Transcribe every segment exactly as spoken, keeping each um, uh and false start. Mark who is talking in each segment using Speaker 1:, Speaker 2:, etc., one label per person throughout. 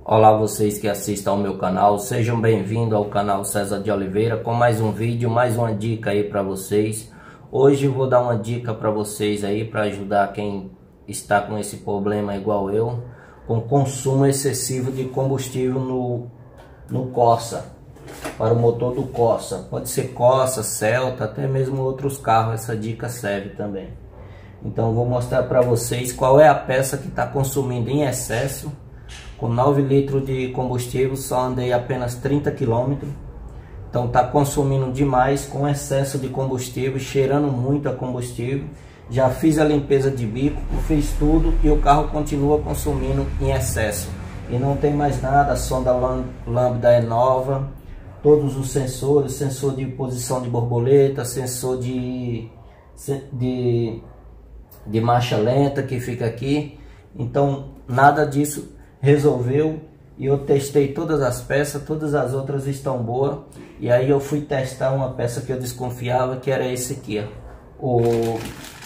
Speaker 1: Olá vocês que assistem ao meu canal, sejam bem-vindos ao canal César de Oliveira com mais um vídeo, mais uma dica aí para vocês. Hoje eu vou dar uma dica para vocês aí para ajudar quem está com esse problema igual eu, com consumo excessivo de combustível no, no Corsa, para o motor do Corsa. Pode ser Corsa, Celta, até mesmo outros carros, essa dica serve também. Então eu vou mostrar para vocês qual é a peça que está consumindo em excesso. Com nove litros de combustível, só andei apenas trinta quilômetros. Então está consumindo demais, com excesso de combustível, cheirando muito a combustível. Já fiz a limpeza de bico, fiz tudo e o carro continua consumindo em excesso. E não tem mais nada, a sonda lambda é nova. Todos os sensores, sensor de posição de borboleta, sensor de, de, de marcha lenta que fica aqui. Então nada disso resolveu, e eu testei todas as peças, todas as outras estão boas, e aí eu fui testar uma peça que eu desconfiava, que era esse aqui, ó. O,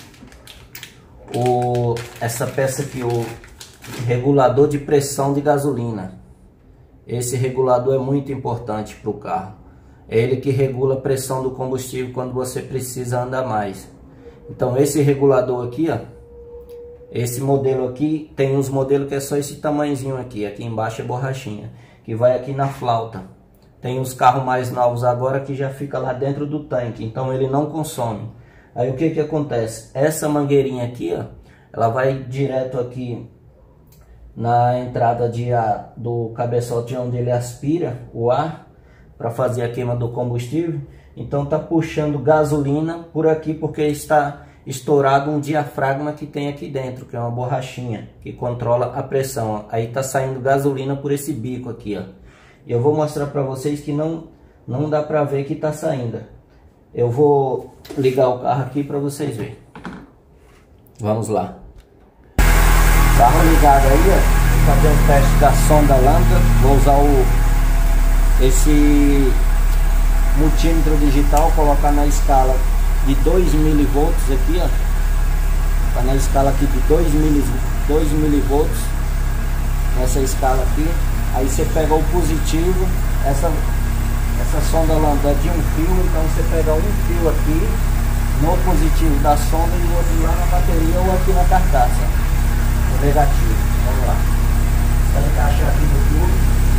Speaker 1: o, essa peça aqui, o regulador de pressão de gasolina. Esse regulador é muito importante para o carro, é ele que regula a pressão do combustível quando você precisa andar mais. Então esse regulador aqui, ó, esse modelo aqui, tem uns modelos que é só esse tamanhozinho aqui, aqui embaixo é borrachinha, que vai aqui na flauta. Tem os carros mais novos agora que já fica lá dentro do tanque, então ele não consome. Aí o que que acontece? Essa mangueirinha aqui, ó, ela vai direto aqui na entrada de ar do cabeçote, onde ele aspira o ar para fazer a queima do combustível. Então tá puxando gasolina por aqui, porque está estourado um diafragma que tem aqui dentro, que é uma borrachinha que controla a pressão. Aí tá saindo gasolina por esse bico aqui, ó. E eu vou mostrar para vocês que não não dá para ver que tá saindo. Eu vou ligar o carro aqui para vocês verem. Vamos lá. Carro ligado aí, ó. Vou fazer um teste da sonda lambda. Vou usar o esse multímetro digital, colocar na escala de dois milivolts aqui, ó. Tá na escala aqui de dois milivolts, nessa escala aqui. Aí você pega o positivo, essa essa sonda lambda é de um fio, então você pega um fio aqui no positivo da sonda e o outro lá na bateria ou aqui na carcaça, o negativo. Vamos lá, vai encaixar aqui no tubo.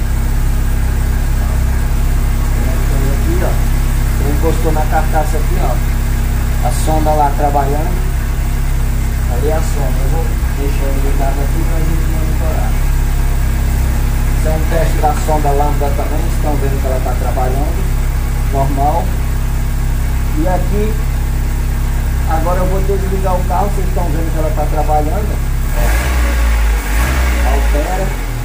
Speaker 1: Aqui, ó, ele encostou na carcaça aqui, ó. A sonda lá trabalhando. Ali é a sonda. Eu vou deixar ele ligado aqui para a gente monitorar. Isso é um teste da sonda lambda também. Estão vendo que ela está trabalhando normal. E aqui, agora eu vou desligar o carro. Vocês estão vendo que ela está trabalhando. Altera.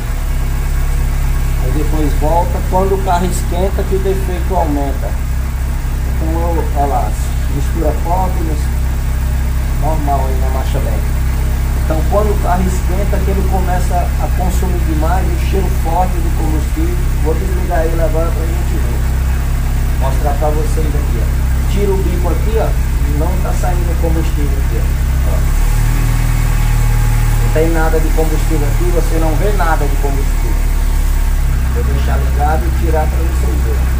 Speaker 1: Aí depois volta. Quando o carro esquenta, que o defeito aumenta. Então, olha lá, mistura forte, normal aí na marcha lenta. Então quando o carro esquenta, que ele começa a consumir demais, o cheiro forte do combustível. Vou desligar ele agora pra gente ver. Mostrar pra vocês aqui, ó. Tira o bico aqui, ó. Não tá saindo combustível aqui, ó. Não tem nada de combustível aqui, você não vê nada de combustível. Vou deixar ligado e tirar pra vocês verem.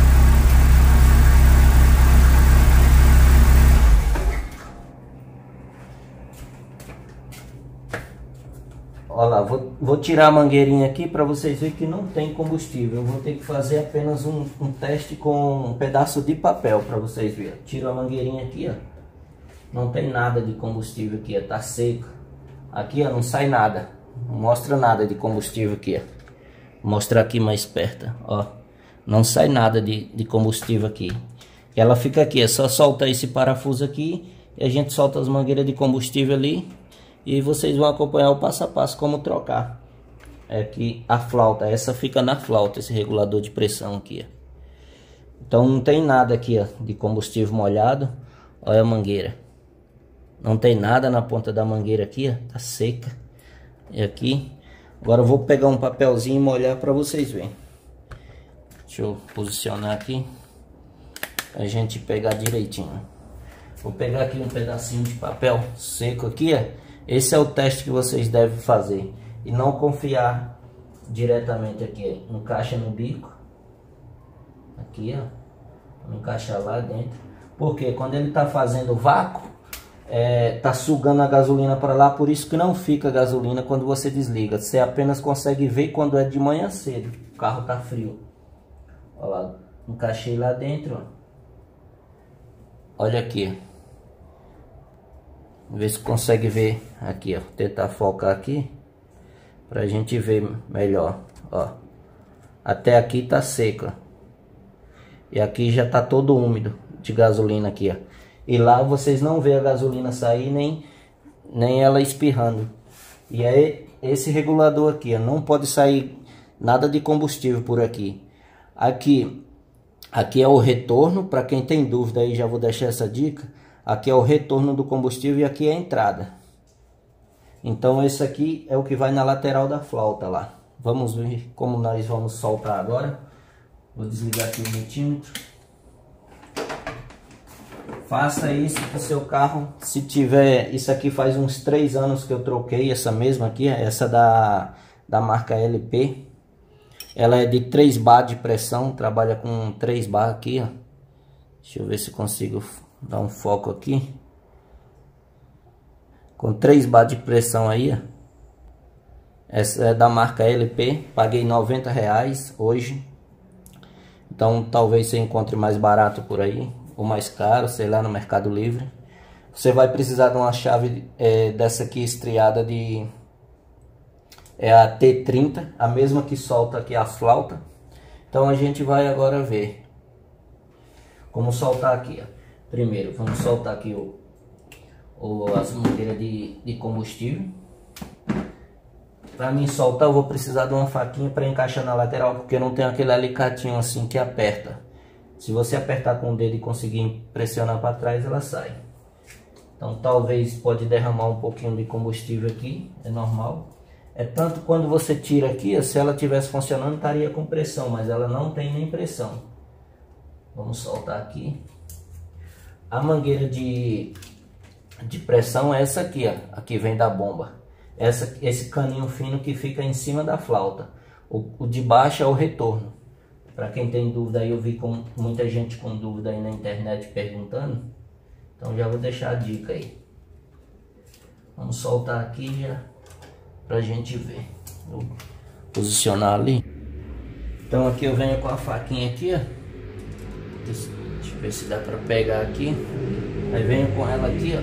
Speaker 1: Olha lá, vou, vou tirar a mangueirinha aqui para vocês verem que não tem combustível. Eu vou ter que fazer apenas um, um teste com um pedaço de papel para vocês verem. Tiro a mangueirinha aqui, ó. Não tem nada de combustível aqui, ó. Tá seco. Aqui, ó, não sai nada. Não mostra nada de combustível aqui, ó. Vou mostrar aqui mais perto, ó. Não sai nada de, de combustível aqui. Ela fica aqui, é só soltar esse parafuso aqui e a gente solta as mangueiras de combustível ali. E vocês vão acompanhar o passo a passo como trocar. É aqui a flauta, essa fica na flauta, esse regulador de pressão aqui, ó. Então não tem nada aqui, ó, de combustível molhado. Olha a mangueira. Não tem nada na ponta da mangueira aqui, ó, tá seca. E aqui. Agora eu vou pegar um papelzinho e molhar para vocês verem. Deixa eu posicionar aqui pra gente pegar direitinho. Vou pegar aqui um pedacinho de papel seco aqui, ó. Esse é o teste que vocês devem fazer. E não confiar diretamente aqui, encaixa no bico. Aqui, ó. Encaixar lá dentro. Porque quando ele tá fazendo vácuo, é, tá sugando a gasolina para lá, por isso que não fica gasolina quando você desliga. Você apenas consegue ver quando é de manhã cedo. O carro tá frio. Olha lá, encaixei lá dentro, ó. Olha aqui. Ver se consegue ver aqui, ó. Tentar focar aqui pra gente ver melhor, ó. Até aqui tá seca. E aqui já tá todo úmido de gasolina aqui, ó. E lá vocês não vê a gasolina sair nem nem ela espirrando. E aí esse regulador aqui, ó, não pode sair nada de combustível por aqui. Aqui aqui é o retorno, para quem tem dúvida aí já vou deixar essa dica. Aqui é o retorno do combustível e aqui é a entrada. Então esse aqui é o que vai na lateral da flauta lá. Vamos ver como nós vamos soltar agora. Vou desligar aqui o multímetro. Faça isso com o seu carro. Se tiver, isso aqui faz uns três anos que eu troquei essa mesma aqui, essa da, da marca L P. Ela é de três bar de pressão, trabalha com três bar aqui, ó. Deixa eu ver se consigo dar um foco aqui. Com três bar de pressão aí, ó. Essa é da marca L P, paguei noventa reais hoje. Então talvez você encontre mais barato por aí, ou mais caro, sei lá, no Mercado Livre. Você vai precisar de uma chave é, dessa aqui estriada de... É a T trinta, a mesma que solta aqui a flauta. Então a gente vai agora ver como soltar aqui, ó. Primeiro vamos soltar aqui o, o, as mangueiras de, de combustível. Para mim soltar eu vou precisar de uma faquinha para encaixar na lateral, porque não tem aquele alicatinho assim que aperta. Se você apertar com o dedo e conseguir pressionar para trás, ela sai. Então talvez pode derramar um pouquinho de combustível aqui, é normal. É tanto quando você tira aqui, se ela tivesse funcionando estaria com pressão, mas ela não tem nem pressão. Vamos soltar aqui. A mangueira de, de pressão é essa aqui, ó, aqui vem da bomba. Essa, esse caninho fino que fica em cima da flauta. O, o de baixo é o retorno. Para quem tem dúvida aí, eu vi com muita gente com dúvida aí na internet perguntando. Então já vou deixar a dica aí. Vamos soltar aqui já pra gente ver. Vou posicionar ali. Então aqui eu venho com a faquinha aqui, ó. Deixa eu ver se dá pra pegar aqui. Aí venho com ela aqui, ó.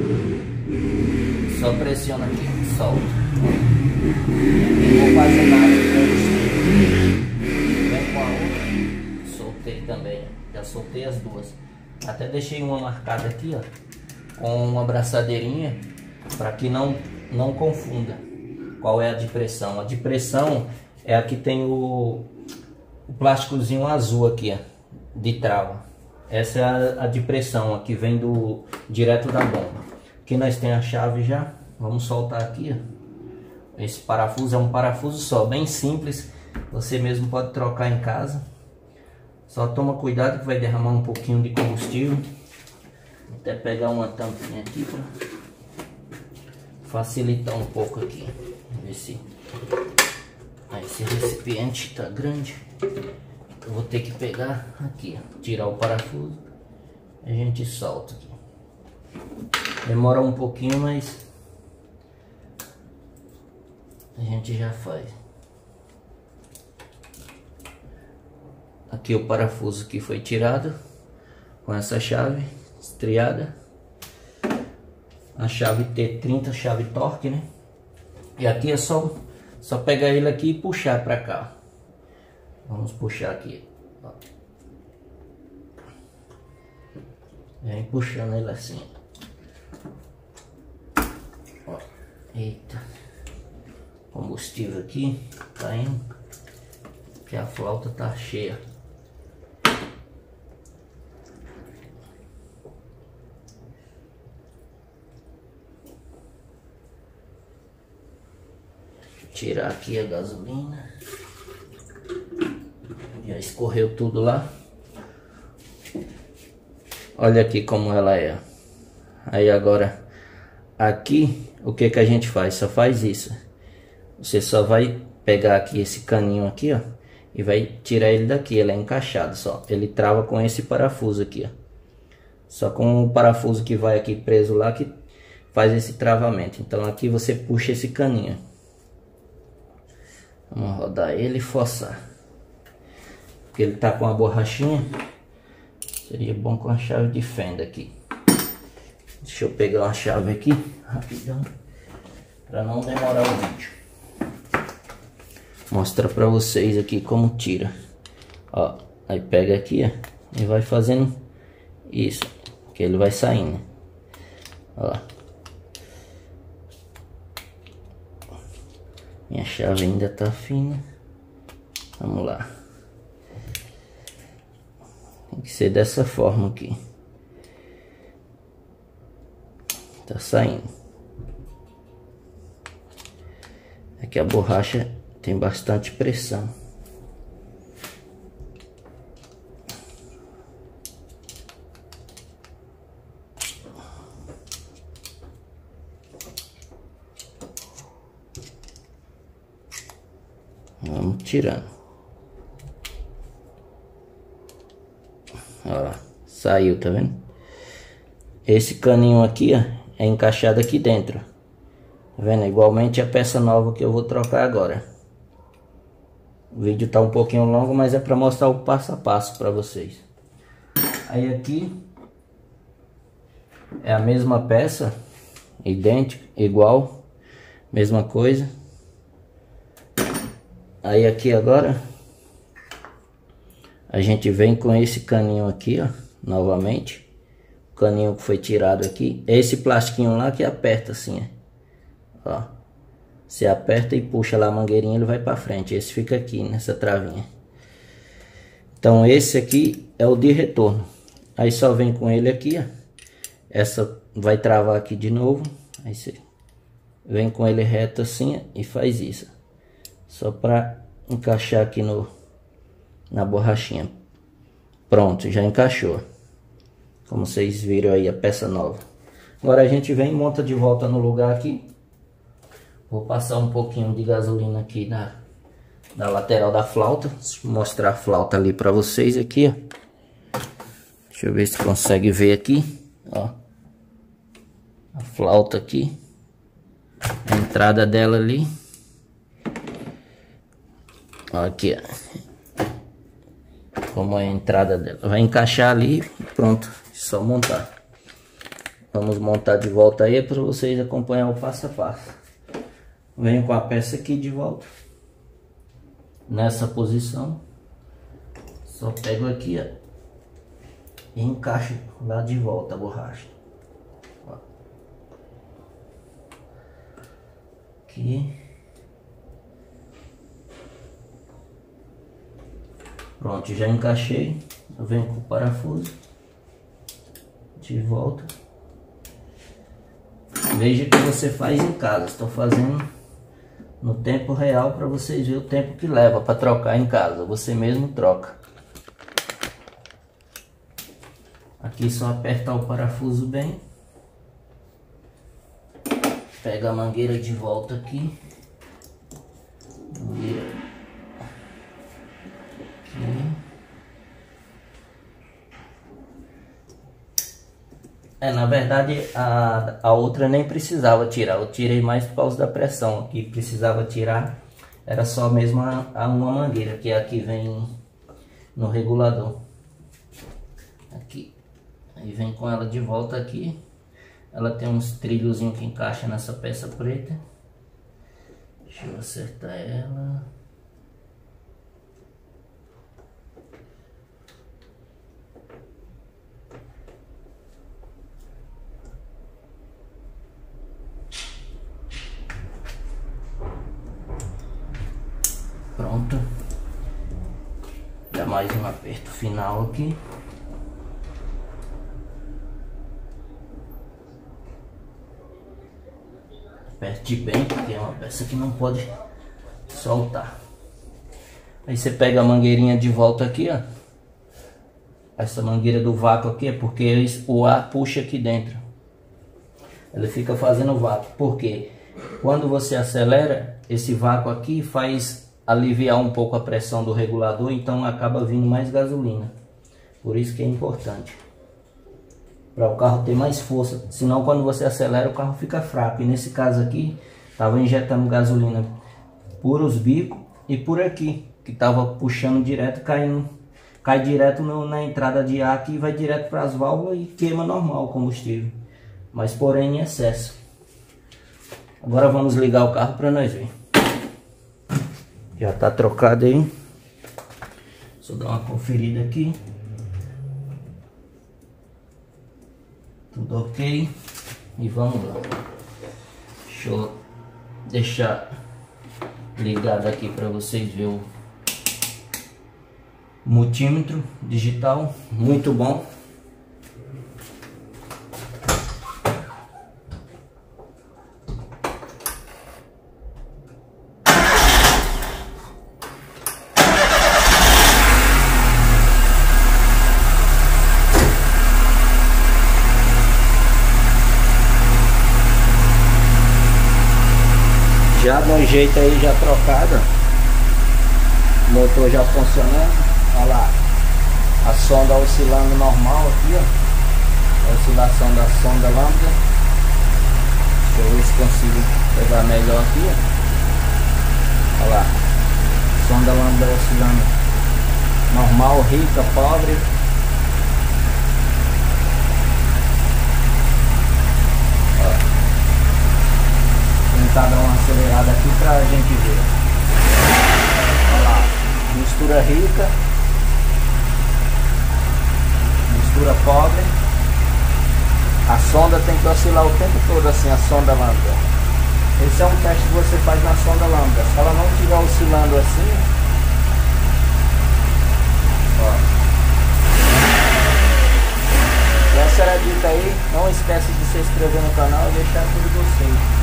Speaker 1: Só pressiona aqui e solta. Não vou fazer nada. Vem com a outra. Soltei também. Já soltei as duas. Até deixei uma marcada aqui, ó, com uma abraçadeirinha, para que não, não confunda qual é a de pressão. A de pressão é a que tem o, o plásticozinho azul aqui, ó, de trava. Essa é a, a de pressão, a que vem do, direto da bomba. Aqui nós temos a chave já. Vamos soltar aqui, ó. Esse parafuso é um parafuso só, bem simples. Você mesmo pode trocar em casa. Só toma cuidado que vai derramar um pouquinho de combustível. Vou até pegar uma tampinha aqui para facilitar um pouco aqui. Ver se ah, esse recipiente tá grande. Eu vou ter que pegar aqui, ó, tirar o parafuso. A gente solta aqui. Demora um pouquinho, mas a gente já faz. Aqui o parafuso que foi tirado com essa chave estriada, a chave T trinta, chave torque, né? E aqui é só só pegar ele aqui e puxar para cá. Vamos puxar aqui, ó. Vem puxando ele assim, ó. Eita, combustível aqui tá indo, que a flauta tá cheia. Tirar aqui a gasolina. Já escorreu tudo lá. Olha aqui como ela é. Aí agora aqui o que que a gente faz? Só faz isso. Você só vai pegar aqui esse caninho aqui, ó, e vai tirar ele daqui. Ele é encaixado, só. Ele trava com esse parafuso aqui, ó. Só com o parafuso que vai aqui preso lá que faz esse travamento. Então aqui você puxa esse caninho. Vamos rodar ele e forçar. Porque ele tá com a borrachinha. Seria bom com a chave de fenda aqui. Deixa eu pegar uma chave aqui, rapidão, para não demorar o vídeo. Mostrar para vocês aqui como tira. Ó, aí pega aqui, ó, e vai fazendo isso, que ele vai saindo. Ó. Minha chave ainda tá fina. Vamos lá. Tem que ser dessa forma aqui. Tá saindo. Aqui a borracha tem bastante pressão. Vamos tirando. Olha lá, saiu, tá vendo? Esse caninho aqui, ó, é encaixado aqui dentro. Tá vendo? Igualmente a peça nova que eu vou trocar agora. O vídeo tá um pouquinho longo, mas é para mostrar o passo a passo para vocês. Aí aqui é a mesma peça, idêntica, igual, mesma coisa. Aí aqui agora a gente vem com esse caninho aqui, ó, novamente. O caninho que foi tirado aqui. Esse plastiquinho lá que aperta assim, ó. Você aperta e puxa lá a mangueirinha, ele vai para frente. Esse fica aqui nessa travinha. Então esse aqui é o de retorno. Aí só vem com ele aqui, ó. Essa vai travar aqui de novo. Aí você vem com ele reto assim, ó, e faz isso. Só para encaixar aqui no na borrachinha. Pronto, já encaixou. Como vocês viram aí a peça nova. Agora a gente vem e monta de volta no lugar aqui. Vou passar um pouquinho de gasolina aqui na, na lateral da flauta. Deixa eu mostrar a flauta ali para vocês aqui, ó. Deixa eu ver se consegue ver aqui, ó. A flauta aqui. A entrada dela ali. Ó, aqui, ó. Como é a entrada dela. Vai encaixar ali, pronto. Só montar. Vamos montar de volta aí para vocês acompanhar o passo a passo. Venho com a peça aqui de volta. Nessa posição. Só pego aqui, ó. E encaixo lá de volta a borracha. Ó. Aqui. Pronto, já encaixei. Eu venho com o parafuso. De volta. Veja que você faz em casa. Estou fazendo no tempo real para vocês verem o tempo que leva para trocar em casa. Você mesmo troca. Aqui só apertar o parafuso bem. Pega a mangueira de volta aqui. Mangueira. Aqui. É, na verdade a, a outra nem precisava tirar, eu tirei mais por causa da pressão. Aqui precisava tirar, era só mesmo a, a uma mangueira, que aqui vem no regulador. Aqui, aí vem com ela de volta aqui. Ela tem uns trilhozinhos que encaixa nessa peça preta. Deixa eu acertar ela. Pronto. Dá mais um aperto final aqui. Aperte bem, porque é uma peça que não pode soltar. Aí você pega a mangueirinha de volta aqui, ó. Essa mangueira do vácuo aqui é porque o ar puxa aqui dentro. Ele fica fazendo vácuo. Porque quando você acelera, esse vácuo aqui faz aliviar um pouco a pressão do regulador, então acaba vindo mais gasolina. Por isso que é importante, para o carro ter mais força, senão quando você acelera o carro fica fraco. E nesse caso aqui, estava injetando gasolina por os bicos e por aqui, que estava puxando direto, caindo, cai direto no, na entrada de ar aqui, vai direto para as válvulas e queima normal o combustível, mas porém em excesso. Agora vamos ligar o carro para nós ver. Já está trocado aí. Só dar uma conferida aqui. Tudo ok. E vamos lá. Deixa eu deixar ligado aqui para vocês verem o multímetro digital. Muito bom. Já de um jeito aí, já trocado, o motor já funcionando. Olha lá, a sonda oscilando normal aqui, ó, a oscilação da sonda lambda. Deixa eu ver se consigo pegar melhor aqui, ó. Olha lá, sonda lambda oscilando normal, rica, pobre. Tentar dar uma acelerada aqui pra gente ver. Olha lá, mistura rica, mistura pobre. A sonda tem que oscilar o tempo todo assim, a sonda lambda. Esse é um teste que você faz na sonda lambda. Se ela não estiver oscilando assim, ó. Essa era a dica aí. Não esquece de se inscrever no canal e deixar aquele gostei.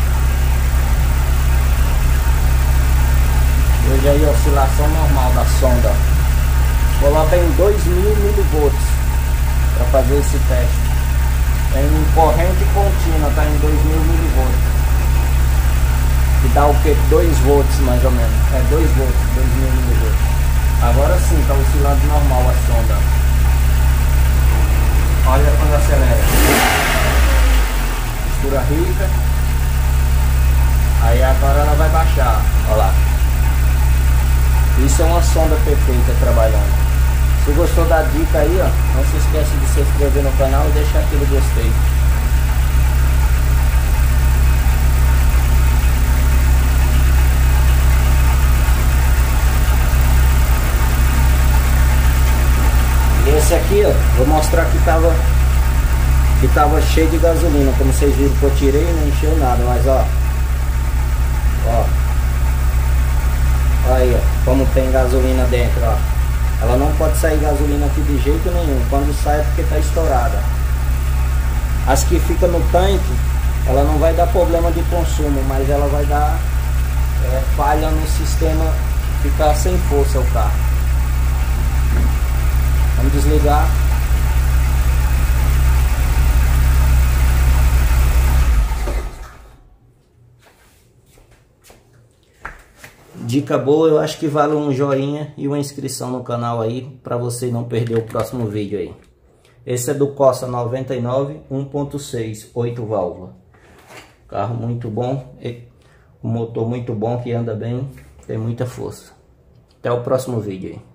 Speaker 1: Veja aí a oscilação normal da sonda. Coloca em dois mil milivolts para fazer esse teste. Em corrente contínua, tá em dois mil milivolts. Que dá o que? dois volts mais ou menos. É dois volts, dois mil milivolts. Agora sim, tá oscilando normal a sonda. Olha quando acelera. Mistura rica. Aí agora ela vai baixar. Olha lá. Isso é uma sonda perfeita trabalhando. Se gostou da dica aí, ó, não se esqueça de se inscrever no canal e deixar aquele gostei. E esse aqui, ó, vou mostrar que tava que tava cheio de gasolina, como vocês viram que eu tirei, não encheu nada, mas ó, ó. Aí, ó, como tem gasolina dentro, ó. Ela não pode sair gasolina aqui de jeito nenhum. Quando sai é porque tá estourada. As que ficam no tanque, ela não vai dar problema de consumo, mas ela vai dar é, falha no sistema, ficar sem força o carro. Vamos desligar. Dica boa, eu acho que vale um joinha e uma inscrição no canal aí, para você não perder o próximo vídeo aí. Esse é do Corsa noventa e nove, um ponto seis, oito válvulas. Carro muito bom, o motor muito bom, que anda bem, tem muita força. Até o próximo vídeo aí.